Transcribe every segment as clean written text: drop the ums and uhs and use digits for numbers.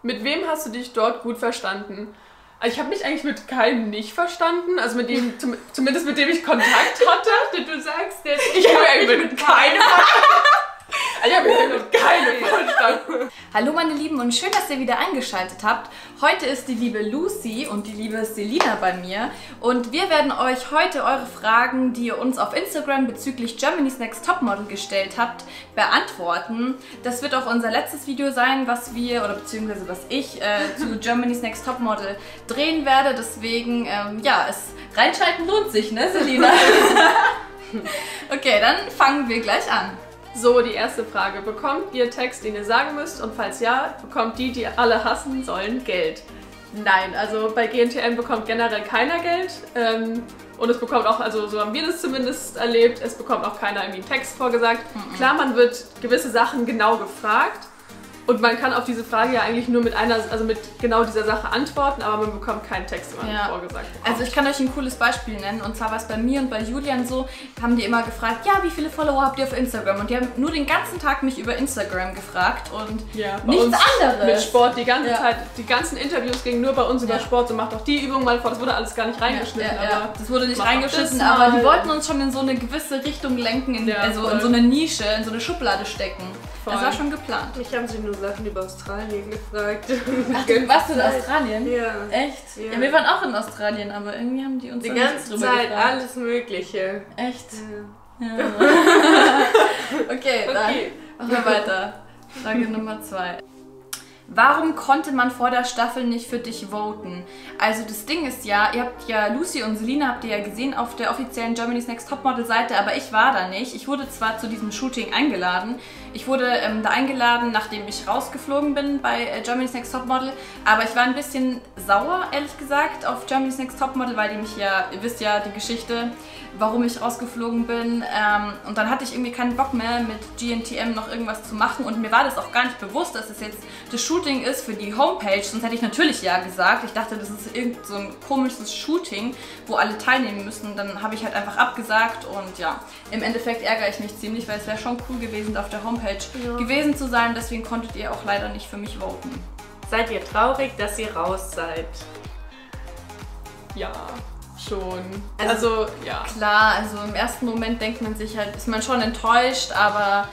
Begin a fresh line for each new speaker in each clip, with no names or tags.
Mit wem hast du dich dort gut verstanden? Also ich habe mich eigentlich mit keinem nicht verstanden, also mit dem, zumindest mit dem ich Kontakt hatte.
Du sagst jetzt,
Ich habe eigentlich mit keinem Ich habe mich mit keinem verstanden.
Hallo meine Lieben und schön, dass ihr wieder eingeschaltet habt. Heute ist die liebe Lucy und die liebe Selina bei mir und wir werden euch heute eure Fragen, die ihr uns auf Instagram bezüglich Germany's Next Topmodel gestellt habt, beantworten. Das wird auch unser letztes Video sein, was wir, oder beziehungsweise was ich zu Germany's Next Topmodel drehen werde. Deswegen, ja, reinschalten lohnt sich, ne Selina? Okay, dann fangen wir gleich an.
So, die erste Frage. Bekommt ihr Text, den ihr sagen müsst? Und falls ja, bekommt die alle hassen sollen, Geld? Nein, also bei GNTM bekommt generell keiner Geld. Und es bekommt auch, also so haben wir das zumindest erlebt, es bekommt auch keiner irgendwie einen Text vorgesagt. Klar, man wird gewisse Sachen genau gefragt. Und man kann auf diese Frage ja eigentlich nur mit mit genau dieser Sache antworten, aber man bekommt keinen Text, den man vorgesagt bekommt.
Also ich kann euch ein cooles Beispiel nennen, und zwar war es bei mir und bei Julian so, haben die immer gefragt, ja, wie viele Follower habt ihr auf Instagram? Und die haben nur den ganzen Tag mich über Instagram gefragt und nichts anderes.
Mit Sport die ganze Zeit, die ganzen Interviews gingen nur bei uns über Sport, so macht doch die Übung mal vor, das wurde alles gar nicht reingeschnitten.
Aber das wurde nicht reingeschnitten, aber die wollten uns schon in so eine gewisse Richtung lenken, also in so eine Nische, in so eine Schublade stecken. Das war schon geplant.
Mich haben sie nur Sachen über Australien gefragt.
Ach, warst du in Australien?
Ja.
Echt? Ja, wir waren auch in Australien, aber irgendwie haben die uns
die ganze Zeit gefragt. Alles Mögliche.
Echt? Ja. Okay, dann machen wir weiter. Frage Nummer 2. Warum konnte man vor der Staffel nicht für dich voten? Also das Ding ist ja, ihr habt ja Lucy und Selina habt ihr ja gesehen auf der offiziellen Germany's Next Topmodel Seite, aber ich war da nicht. Ich wurde zwar zu diesem Shooting eingeladen, ich wurde da eingeladen, nachdem ich rausgeflogen bin bei Germany's Next Topmodel, aber ich war ein bisschen sauer, ehrlich gesagt, auf Germany's Next Topmodel, weil die mich ja, ihr wisst ja die Geschichte, warum ich rausgeflogen bin, und dann hatte ich irgendwie keinen Bock mehr mit GNTM noch irgendwas zu machen und mir war das auch gar nicht bewusst, dass es jetzt das Shooting ist für die Homepage, sonst hätte ich natürlich ja gesagt. Ich dachte, das ist irgend so ein komisches Shooting, wo alle teilnehmen müssen. Dann habe ich halt einfach abgesagt und ja, im Endeffekt ärgere ich mich ziemlich, weil es wäre schon cool gewesen, auf der Homepage gewesen zu sein. Deswegen konntet ihr auch leider nicht für mich voten.
Seid ihr traurig, dass ihr raus seid?
Ja, schon.
Also ja. Klar, also im ersten Moment denkt man sich halt, ist man schon enttäuscht, aber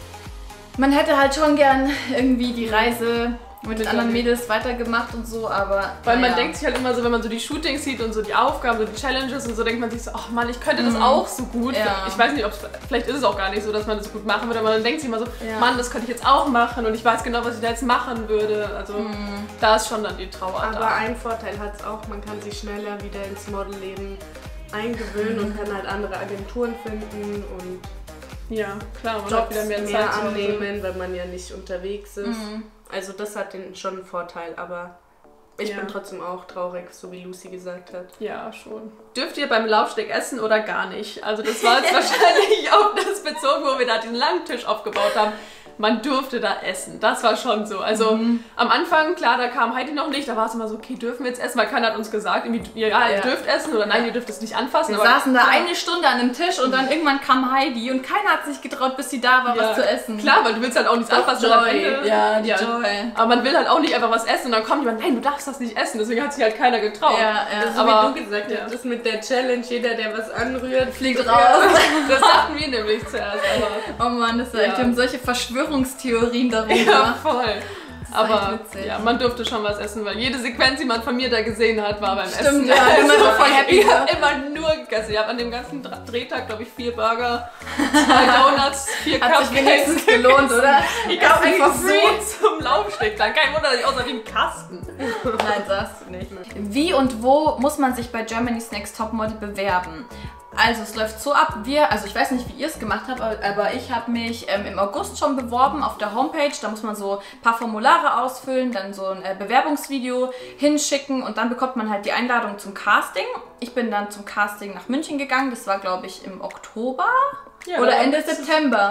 man hätte halt schon gern irgendwie die Reise mit den anderen Mädels weitergemacht und so, aber
weil man denkt sich halt immer so, wenn man so die Shootings sieht und so die Aufgaben, so die Challenges und so, denkt man sich so, ach Mann, ich könnte das auch so gut. Ich weiß nicht, vielleicht ist es auch gar nicht so, dass man das gut machen würde, aber man denkt sich immer so, Mann, das könnte ich jetzt auch machen und ich weiß genau, was ich da jetzt machen würde. Also da ist schon dann die Trauer da.
Aber ein Vorteil hat es auch, man kann sich schneller wieder ins Modelleben eingewöhnen und kann halt andere Agenturen finden und
ja, klar, man
Jobs
hat wieder mehr Zeit
annehmen, weil man ja nicht unterwegs ist. Also das hat schon einen Vorteil, aber ich bin trotzdem auch traurig, so wie Lucy gesagt hat.
Ja, schon. Dürft ihr beim Laufsteg essen oder gar nicht? Also das war jetzt wahrscheinlich auf das bezogen, wo wir da diesen langen Tisch aufgebaut haben. Man durfte da essen. Das war schon so. Also am Anfang, klar, da kam Heidi noch nicht, da war es immer so, okay, dürfen wir jetzt essen? Weil keiner hat uns gesagt, irgendwie, ja, ihr dürft essen oder nein, ihr dürft es nicht anfassen.
Wir saßen da eine Stunde an einem Tisch und dann irgendwann kam Heidi und keiner hat sich getraut, bis sie da war, was zu essen.
Klar, weil du willst halt auch nichts anfassen.
Joy. Ja, die Joy.
Aber man will halt auch nicht einfach was essen und dann kommt jemand, nein, du darfst das nicht essen. Deswegen hat sich halt keiner getraut.
Also aber wie du gesagt hast, das mit der Challenge, jeder, der was anrührt,
fliegt raus.
Das dachten wir nämlich zuerst.
Oh Mann, das ist echt, wir haben solche Verschwörungstheorien darüber.
Ja, voll. Aber ja, man durfte schon was essen, weil jede Sequenz, die man von mir da gesehen hat, war beim Essen.
Ja, immer so voll happy.
Ich habe immer nur gegessen. Ich habe an dem ganzen Drehtag, glaube ich, 4 Burger, 2 Donuts, 4 Cupcakes.
Hat sich wenigstens gelohnt, oder?
Ich habe einfach so zum Laufsteg. Kein Wunder, dass ich aussah wie ein Kasten.
Nein, sagst du nicht. Wie und wo muss man sich bei Germany's Next Topmodel bewerben? Also es läuft so ab, also ich weiß nicht, wie ihr es gemacht habt, aber ich habe mich im August schon beworben auf der Homepage. Da muss man so ein paar Formulare ausfüllen, dann so ein Bewerbungsvideo hinschicken und dann bekommt man halt die Einladung zum Casting. Ich bin dann zum Casting nach München gegangen, das war glaube ich im Oktober oder Ende September.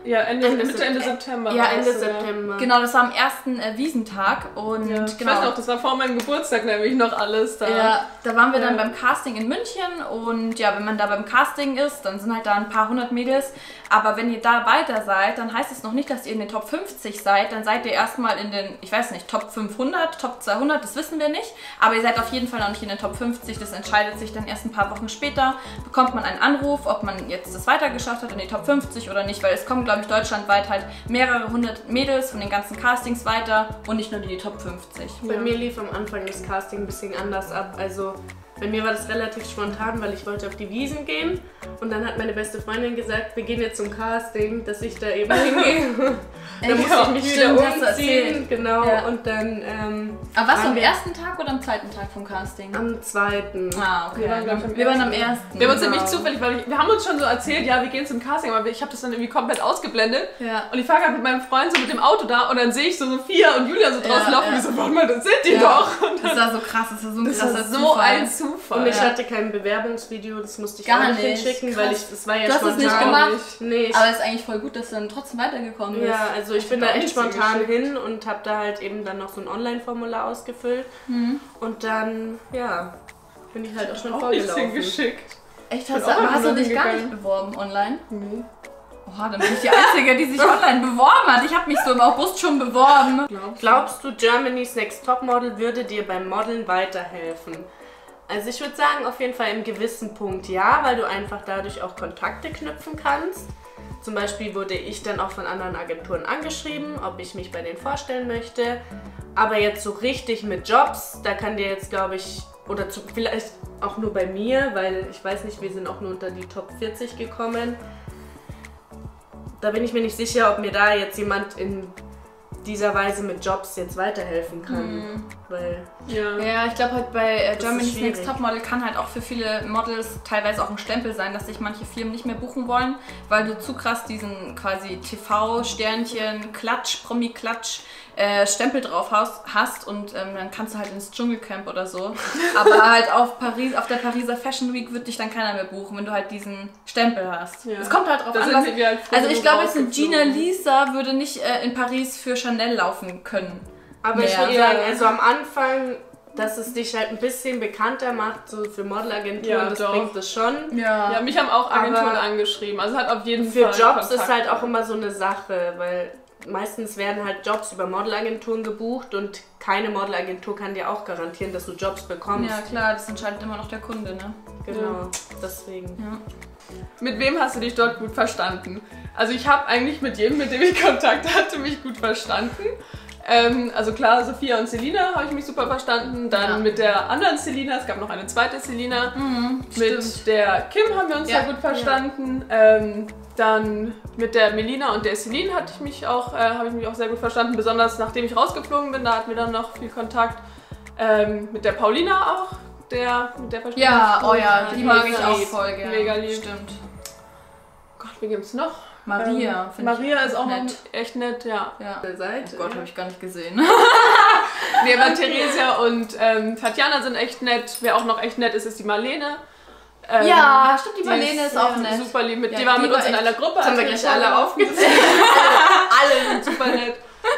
Ja, Ende September.
Ja,
Ende September.
Genau, das war am ersten Wiesentag. Und
ja. Ich
genau.
weiß noch, das war vor meinem Geburtstag nämlich noch alles da.
Ja, da waren wir dann beim Casting in München und ja, wenn man da beim Casting ist, dann sind halt da ein paar hundert Mädels. Aber wenn ihr da weiter seid, dann heißt es noch nicht, dass ihr in den Top 50 seid. Dann seid ihr erstmal in den, ich weiß nicht, Top 500, Top 200, das wissen wir nicht. Aber ihr seid auf jeden Fall noch nicht in den Top 50. Das entscheidet sich dann erst ein paar Wochen später. Bekommt man einen Anruf, ob man jetzt das weitergeschafft hat in die Top 50 oder nicht. Weil es kommen, glaube ich, deutschlandweit halt mehrere hundert Mädels von den ganzen Castings weiter und nicht nur die Top 50.
Bei mir lief am Anfang das Casting ein bisschen anders ab. Also bei mir war das relativ spontan, weil ich wollte auf die Wiesn gehen. Und dann hat meine beste Freundin gesagt, wir gehen jetzt zum Casting, dass ich da eben hingehe. Dann musste ich mich wieder umziehen. Genau. Ja. Und dann.
Aber warst du am ersten Tag oder am zweiten Tag vom Casting?
Am zweiten.
Ah, okay. Wir waren am ersten.
Wir haben uns nämlich zufällig, weil wir haben uns schon so erzählt, ja, wir gehen zum Casting, aber ich habe das dann irgendwie komplett ausgeblendet. Ja. Und ich fahre gerade mit meinem Freund so mit dem Auto da und dann sehe ich so Sophia und Julia so draußen laufen und ich so, warte mal, das sind die doch. Und
das war so krass, das war so ein krasser
Zufall. So ein Zufall.
Und ich hatte kein Bewerbungsvideo, das musste ich gar nicht hinschicken, weil das war ja
spontan. Du hast es nicht gemacht?
Nee.
Aber es ist eigentlich voll gut, dass du dann trotzdem weitergekommen bist.
Ja, also ich bin da echt spontan hin und habe da halt eben dann noch so ein Online-Formular ausgefüllt. Und dann, ja, bin ich halt auch schon vorgelaufen.
Geschickt.
Echt? Hast du dich gar nicht beworben online? Nee. Oha, dann bin ich die Einzige, die sich online beworben hat. Ich habe mich so im August schon beworben.
Glaubst du, Germany's Next Topmodel würde dir beim Modeln weiterhelfen? Also ich würde sagen, auf jeden Fall im gewissen Punkt ja, weil du einfach dadurch auch Kontakte knüpfen kannst. Zum Beispiel wurde ich dann auch von anderen Agenturen angeschrieben, ob ich mich bei denen vorstellen möchte. Aber jetzt so richtig mit Jobs, da kann dir jetzt, glaube ich, oder vielleicht auch nur bei mir, weil ich weiß nicht, wir sind auch nur unter die Top 40 gekommen. Da bin ich mir nicht sicher, ob mir da jetzt jemand in dieser Weise mit Jobs jetzt weiterhelfen kann. Weil
ja, ich glaube halt bei Germany's Next Topmodel kann halt auch für viele Models teilweise auch ein Stempel sein, dass sich manche Firmen nicht mehr buchen wollen, weil du zu krass diesen quasi TV-Sternchen, Klatsch, Promi-Klatsch Stempel drauf hast und dann kannst du halt ins Dschungelcamp oder so. Aber halt auf der Pariser Fashion Week wird dich dann keiner mehr buchen, wenn du halt diesen Stempel hast. Es kommt halt drauf an. Also ich glaube jetzt eine Gina Lisa würde nicht in Paris für Chanel laufen können.
Aber ich würde sagen, also am Anfang, dass es dich halt ein bisschen bekannter macht, so für Modelagenturen, das bringt es schon.
Ja, mich haben auch Agenturen angeschrieben, also hat auf jeden Fall
für Jobs ist halt auch immer so eine Sache, weil meistens werden halt Jobs über Modelagenturen gebucht und keine Modelagentur kann dir auch garantieren, dass du Jobs bekommst.
Ja klar, das entscheidet immer noch der Kunde, ne?
Genau, deswegen.
Ja.
Mit wem hast du dich dort gut verstanden? Also ich habe eigentlich mit jedem, mit dem ich Kontakt hatte, mich gut verstanden. Also klar, Sophia und Selina habe ich mich super verstanden. Dann mit der anderen Selina, es gab noch eine zweite Selina. Mit der Kim haben wir uns sehr gut verstanden. Dann mit der Melina und der Celine habe ich mich auch sehr gut verstanden. Besonders nachdem ich rausgeflogen bin, da hatten wir dann noch viel Kontakt. Mit der Paulina auch. Mit der
die mag ich auch voll gerne.
Mega lieb.
Stimmt.
Gott, wie gibt's noch?
Maria,
Maria ist auch nett. Echt nett, ja.
Oh Gott, habe ich gar nicht gesehen.
Nee, aber Theresia und Tatjana sind echt nett. Wer auch noch echt nett ist, ist die Marlene.
Ja, stimmt, die Marlene ist auch nett.
Super lieb. Die war mit uns in einer Gruppe.
Das haben wir gleich alle aufgezählt.
Alle sind super nett.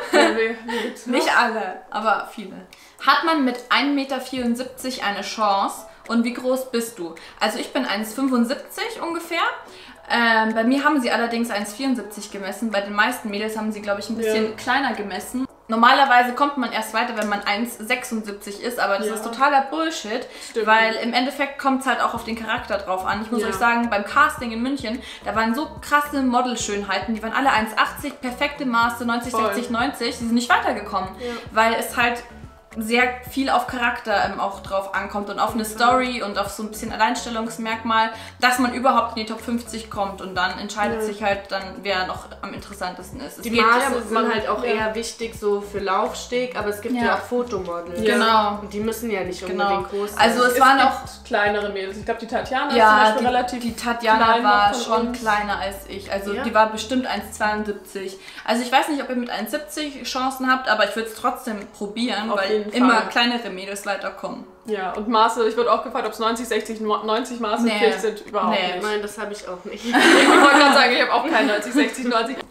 Nicht alle, aber viele. Hat man mit 1,74 Meter eine Chance? Und wie groß bist du? Also ich bin 1,75 ungefähr. Bei mir haben sie allerdings 1,74 gemessen. Bei den meisten Mädels haben sie, glaube ich, ein bisschen kleiner gemessen. Normalerweise kommt man erst weiter, wenn man 1,76 ist, aber das ist totaler Bullshit, weil im Endeffekt kommt es halt auch auf den Charakter drauf an. Ich muss euch sagen, beim Casting in München, da waren so krasse Modelschönheiten, die waren alle 1,80, perfekte Maße, 90, 60, 90, die sind nicht weitergekommen, weil es halt sehr viel auf Charakter auch drauf ankommt und auf eine Story und auf so ein bisschen Alleinstellungsmerkmal, dass man überhaupt in die Top 50 kommt und dann entscheidet sich halt dann, wer noch am interessantesten ist.
Die Maße sind halt auch eher wichtig so für Laufsteg, aber es gibt ja auch Fotomodels.
Genau.
Und die müssen ja nicht unbedingt groß sein.
Also es waren auch
kleinere Mädels. Ich glaube, die Tatjana ist zum Beispiel relativ
die Tatjana war schon kleiner als ich. Also die war bestimmt 1,72. Also ich weiß nicht, ob ihr mit 1,70 Chancen habt, aber ich würde es trotzdem probieren, weil immer kleinere Mädels weiterkommen.
Ja, und Maße, ich wurde auch gefragt, ob es 90, 60, 90 Maße fähig sind. Überhaupt nicht.
Nein, das habe ich auch nicht.
Ich wollte gerade sagen, ich habe auch kein 90, 60, 90.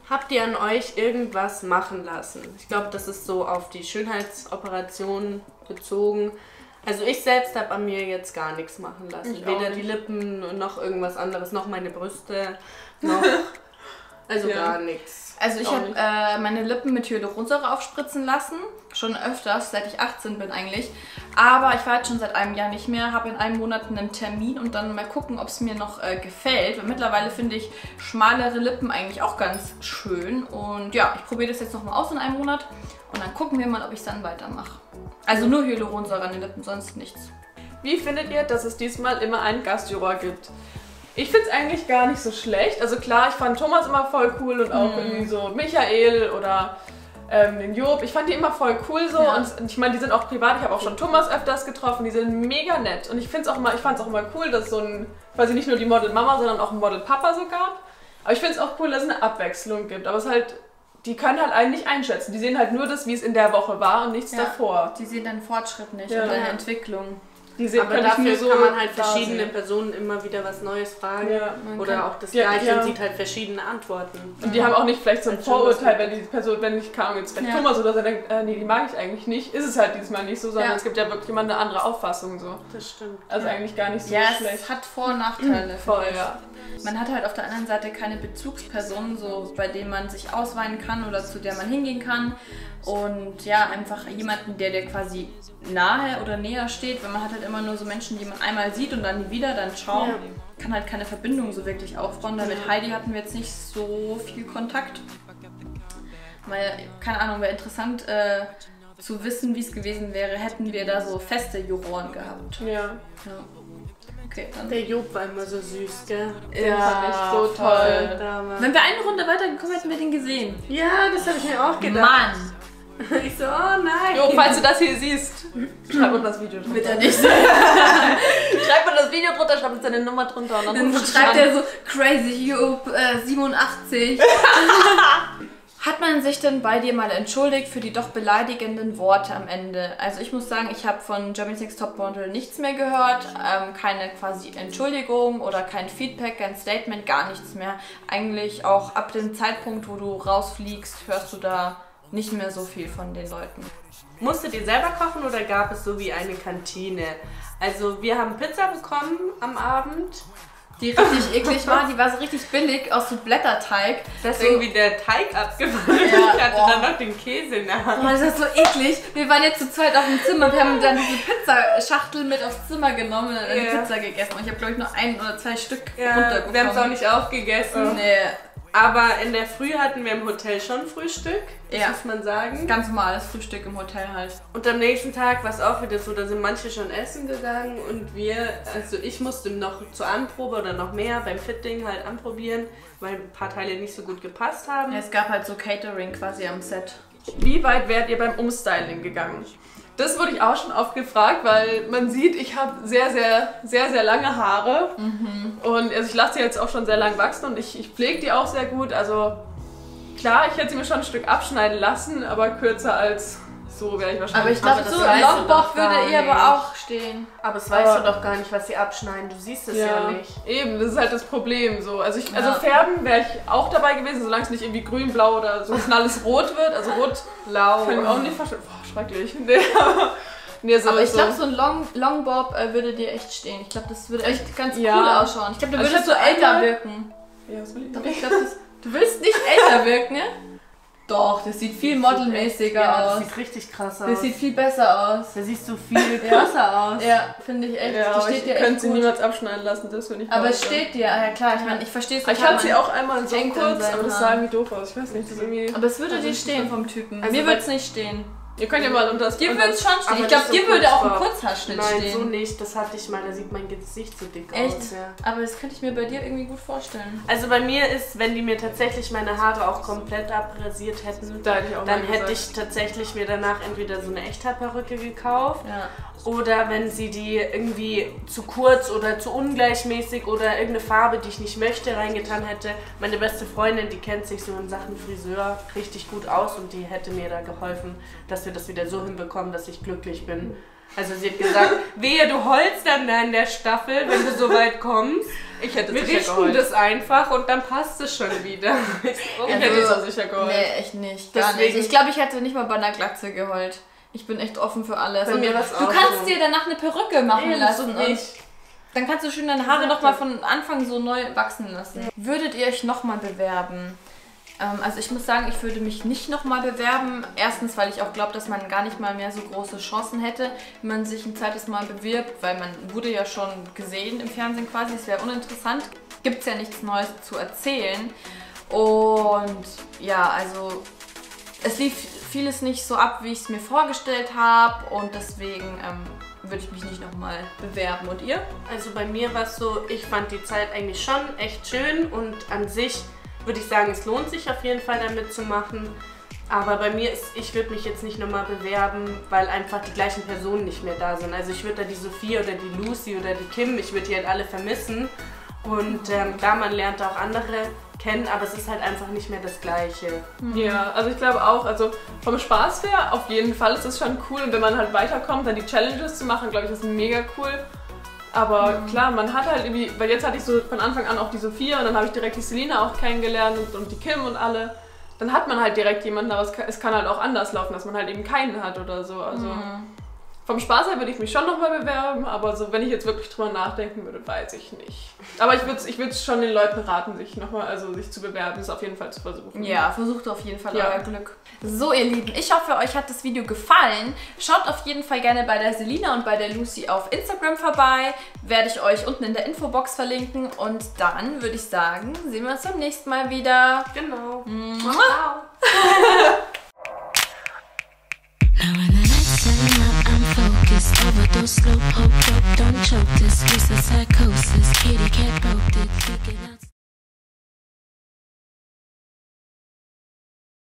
Habt ihr an euch irgendwas machen lassen? Ich glaube, das ist so auf die Schönheitsoperation bezogen. Also ich selbst habe an mir jetzt gar nichts machen lassen. Weder die Lippen noch irgendwas anderes, noch meine Brüste, noch... Also gar nichts.
Also ich habe meine Lippen mit Hyaluronsäure aufspritzen lassen. Schon öfters, seit ich 18 bin eigentlich. Aber ich war jetzt schon seit einem Jahr nicht mehr. Habe in einem Monat einen Termin und dann mal gucken, ob es mir noch gefällt. Weil mittlerweile finde ich schmalere Lippen eigentlich auch ganz schön. Und ja, ich probiere das jetzt nochmal aus in einem Monat. Und dann gucken wir mal, ob ich es dann weitermache. Also nur Hyaluronsäure an den Lippen, sonst nichts.
Wie findet ihr, dass es diesmal immer einen Gastjuror gibt? Ich finde es eigentlich gar nicht so schlecht. Also klar, ich fand Thomas immer voll cool und auch irgendwie so Michael oder den Job. Ich fand die immer voll cool so und ich meine, die sind auch privat. Ich habe auch schon Thomas öfters getroffen. Die sind mega nett und ich fand es auch immer cool, dass es so ein, quasi nicht nur die Model Mama, sondern auch ein Model Papa so gab. Aber ich finde es auch cool, dass es eine Abwechslung gibt. Aber es halt, die können halt einen nicht einschätzen. Die sehen halt nur das, wie es in der Woche war und nichts davor.
Die sehen deinen Fortschritt nicht und deine Entwicklung.
Aber dafür kann man halt verschiedene Personen immer wieder was Neues fragen oder auch das Gleiche und sieht halt verschiedene Antworten.
Und die haben auch nicht vielleicht so ein Vorurteil, wenn die Person, wenn ich kam jetzt vielleicht Thomas oder so denkt, nee, die mag ich eigentlich nicht, ist es halt diesmal nicht so, sondern es gibt ja wirklich immer eine andere Auffassung so.
Das stimmt.
Also eigentlich gar nicht so schlecht. Ja,
es hat Vor- und Nachteile.
Voll, ja.
Man hat halt auf der anderen Seite keine Bezugsperson, so bei denen man sich ausweinen kann oder zu der man hingehen kann. Und ja, einfach jemanden, der dir quasi nahe oder näher steht, weil man hat halt immer nur so Menschen, die man einmal sieht und dann nie wieder, dann schauen. Kann halt keine Verbindung so wirklich aufbauen. Da mit Heidi hatten wir jetzt nicht so viel Kontakt. Weil, keine Ahnung, wäre interessant zu wissen, wie es gewesen wäre, hätten wir da so feste Juroren gehabt.
Ja.
Okay, dann.
Der Job war immer so süß, gell?
Den fand ich so toll.
Wenn wir eine Runde weitergekommen hätten wir den gesehen.
Ja, das habe ich mir auch gedacht.
Mann!
Ich so, oh nein.
Jo, falls du das hier siehst, schreib uns das Video drunter.
Bitte nicht.
Schreib uns das Video drunter, schreib uns deine Nummer drunter. Und
dann schreibt er so, crazy Job 87. Hat man sich denn bei dir mal entschuldigt für die doch beleidigenden Worte am Ende? Also ich muss sagen, ich habe von Germany's Next Topmodel nichts mehr gehört. Keine quasi Entschuldigung oder kein Feedback, kein Statement, gar nichts mehr. Eigentlich auch ab dem Zeitpunkt, wo du rausfliegst, hörst du da nicht mehr so viel von den Leuten.
Musstet ihr selber kochen oder gab es so wie eine Kantine? Also wir haben Pizza bekommen am Abend.
Die richtig eklig war, die war so richtig billig aus so Blätterteig.
Da ist irgendwie der Teig abgefallen. Ich hatte dann noch den Käse in der Hand.
Oh, das ist so eklig. Wir waren jetzt zu zweit auf dem Zimmer. Wir haben dann diese Pizzaschachtel mit aufs Zimmer genommen und eine Pizza gegessen. Und ich habe, glaube ich, nur 1 oder 2 Stück runterbekommen.
Wir haben es auch nicht aufgegessen.
Nee.
Aber in der Früh hatten wir im Hotel schon Frühstück, das muss man sagen.
Ganz normales Frühstück im Hotel halt.
Und am nächsten Tag war es auch wieder so, da sind manche schon essen gegangen und also ich musste noch zur Anprobe oder noch mehr beim Fitting halt anprobieren, weil ein paar Teile nicht so gut gepasst haben.
Ja, es gab halt so Catering quasi am Set.
Wie weit wärt ihr beim Umstyling gegangen? Das wurde ich auch schon oft gefragt, weil man sieht, ich habe sehr lange Haare. Und also ich lasse die jetzt auch schon sehr lang wachsen und ich pflege die auch sehr gut. Also klar, ich hätte sie mir schon ein Stück abschneiden lassen, aber kürzer als so wäre ich wahrscheinlich.
Aber ich glaube, so ein Longbob würde ihr aber auch stehen.
Aber das weißt du doch gar nicht, was sie abschneiden. Du siehst es ja nicht.
Eben, das ist halt das Problem. So. Also färben wäre ich auch dabei gewesen, solange es nicht irgendwie grün, blau oder so knalles Rot wird. Also rot-blau. Kann ich auch nicht verstehen. Boah, schrecklich. Nee, so,
aber ich glaube, so ein Longbob würde dir echt stehen. Ich glaube, das würde echt ganz cool ausschauen. Ich glaube, du würdest so älter wirken.
Ja, was will ich?
Doch, ich glaube, du willst nicht älter wirken, ne? Doch, das sieht viel modelmäßiger aus.
Das sieht richtig krass aus.
Das sieht viel besser aus.
Da siehst du viel krasser aus.
Ja, finde ich echt.
Ja,
die steht dir echt
könnte sie niemals abschneiden lassen, das finde ich.
Aber es steht dir, ja klar, ich meine, ich verstehe es.
Ich hatte sie auch einmal so kurz, aber das sah irgendwie doof aus. Ich weiß nicht, das irgendwie.
Aber es würde dir stehen vom Typen. Also mir würde es nicht stehen.
Ihr könnt ja mal unter das.
Dir würde es schon stehen. Ich glaube, dir würde auch ein Kurzhaarschnitt stehen.
Nein, so nicht. Das hatte ich mal. Da sieht mein Gesicht so dick
echt?
aus. Ja.
Aber das könnte ich mir bei dir irgendwie gut vorstellen.
Also bei mir ist, wenn die mir tatsächlich meine Haare auch komplett abrasiert hätten, dann hätte ich tatsächlich mir danach entweder so eine Echthaarperücke gekauft.
Ja.
Oder wenn sie die irgendwie zu kurz oder zu ungleichmäßig oder irgendeine Farbe, die ich nicht möchte, reingetan hätte. Meine beste Freundin, die kennt sich so in Sachen Friseur richtig gut aus und die hätte mir da geholfen, dass dass wir das wieder so hinbekommen, dass ich glücklich bin. Also sie hat gesagt, wehe, du heulst dann in der Staffel, wenn du so weit kommst.
Ich hätte
Wir
sicher
richten
geheult.
das einfach und dann passt es schon wieder.
Ich hätte es auch sicher geheult.
Nee, echt nicht. Gar
Deswegen-
nicht. Ich glaube, ich hätte nicht mal bei einer Glatze geheult. Ich bin echt offen für alles.
Bei
Und
mir war's
du
auch
kannst
so.
dir danach eine Perücke machen lassen.
und
Und
ich.
dann kannst du schön deine Haare nochmal von Anfang so neu wachsen lassen. Würdet ihr euch nochmal bewerben? Also ich muss sagen, ich würde mich nicht nochmal bewerben. Erstens, weil ich auch glaube, dass man gar nicht mal mehr so große Chancen hätte, wenn man sich ein zweites Mal bewirbt, weil man wurde ja schon gesehen im Fernsehen quasi. Es wäre uninteressant. Gibt es ja nichts Neues zu erzählen. Und ja, also es lief vieles nicht so ab, wie ich es mir vorgestellt habe. Und deswegen würde ich mich nicht nochmal bewerben. Und ihr?
Also bei mir war es so, ich fand die Zeit eigentlich schon echt schön und an sich würde ich sagen, es lohnt sich auf jeden Fall damit zu machen. Aber bei mir ist, ich würde mich jetzt nicht nochmal bewerben, weil einfach die gleichen Personen nicht mehr da sind. Also ich würde da die Sophie oder die Lucy oder die Kim, ich würde die halt alle vermissen. Und klar, man lernt auch andere kennen, aber es ist halt einfach nicht mehr das Gleiche.
Ja, also ich glaube auch, also vom Spaß her auf jeden Fall ist es schon cool und wenn man halt weiterkommt, dann die Challenges zu machen, glaube ich, ist mega cool. Aber klar, man hat halt irgendwie, weil jetzt hatte ich so von Anfang an auch die Sophia und dann habe ich direkt die Selina auch kennengelernt und die Kim und alle. Dann hat man halt direkt jemanden, aber es kann halt auch anders laufen, dass man halt eben keinen hat oder so. Also vom Spaß her würde ich mich schon nochmal bewerben, aber so, wenn ich jetzt wirklich drüber nachdenken würde, weiß ich nicht. Aber ich würde schon den Leuten raten, sich zu bewerben, das auf jeden Fall zu versuchen.
Ja, versucht auf jeden Fall
Ja.
euer Glück. So, ihr Lieben, ich hoffe, euch hat das Video gefallen. Schaut auf jeden Fall gerne bei der Selina und bei der Lucy auf Instagram vorbei. Werde ich euch unten in der Infobox verlinken. Und dann würde ich sagen, sehen wir uns beim nächsten Mal wieder.
Genau.
Ciao.
Now when the lights turn up, I'm focused. Overdose, slow poke, don't choke this. Case of psychosis. Kitty cat broke it. Freaking out.